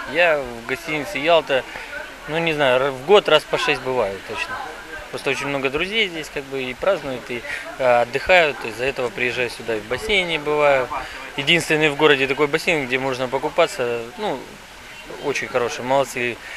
Я в гостинице Ялта, ну не знаю, в год раз по 6 бываю точно. Просто очень много друзей здесь как бы и празднуют, и отдыхают. Из-за этого приезжаю сюда и в бассейне бываю. Единственный в городе такой бассейн, где можно покупаться. Ну, очень хороший, молодцы